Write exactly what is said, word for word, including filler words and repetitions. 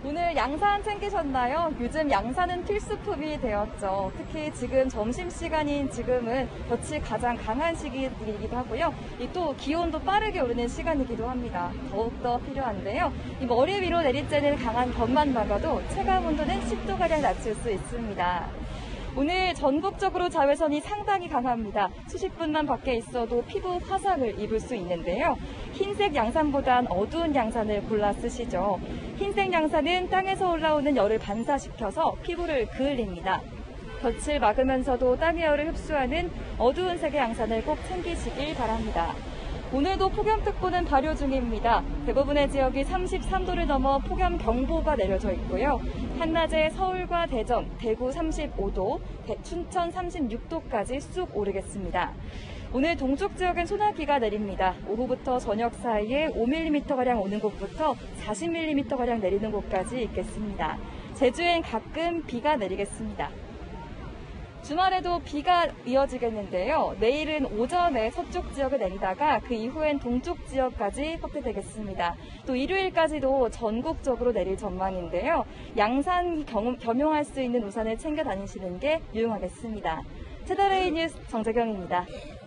오늘 양산 챙기셨나요? 요즘 양산은 필수품이 되었죠. 특히 지금 점심시간인 지금은 볕이 가장 강한 시기이기도 하고요. 이 또 기온도 빠르게 오르는 시간이기도 합니다. 더욱더 필요한데요. 이 머리 위로 내리쬐는 강한 볕만 막아도 체감 온도는 십 도가량 낮출 수 있습니다. 오늘 전국적으로 자외선이 상당히 강합니다. 수십 분만 밖에 있어도 피부 화상을 입을 수 있는데요. 흰색 양산보단 어두운 양산을 골라 쓰시죠. 흰색 양산은 땅에서 올라오는 열을 반사시켜서 피부를 그을립니다. 볕을 막으면서도 땅의 열을 흡수하는 어두운 색의 양산을 꼭 챙기시길 바랍니다. 오늘도 폭염특보는 발효 중입니다. 대부분의 지역이 삼십삼 도를 넘어 폭염경보가 내려져 있고요. 한낮에 서울과 대전, 대구 삼십오 도, 춘천 삼십육 도까지 쑥 오르겠습니다. 오늘 동쪽 지역엔 소나기가 내립니다. 오후부터 저녁 사이에 오 밀리미터가량 오는 곳부터 사십 밀리미터가량 내리는 곳까지 있겠습니다. 제주엔 가끔 비가 내리겠습니다. 주말에도 비가 이어지겠는데요. 내일은 오전에 서쪽 지역에 내리다가 그 이후엔 동쪽 지역까지 확대되겠습니다. 또 일요일까지도 전국적으로 내릴 전망인데요. 양산 겸, 겸용할 수 있는 우산을 챙겨 다니시는 게 유용하겠습니다. 채널A 뉴스 정재경입니다.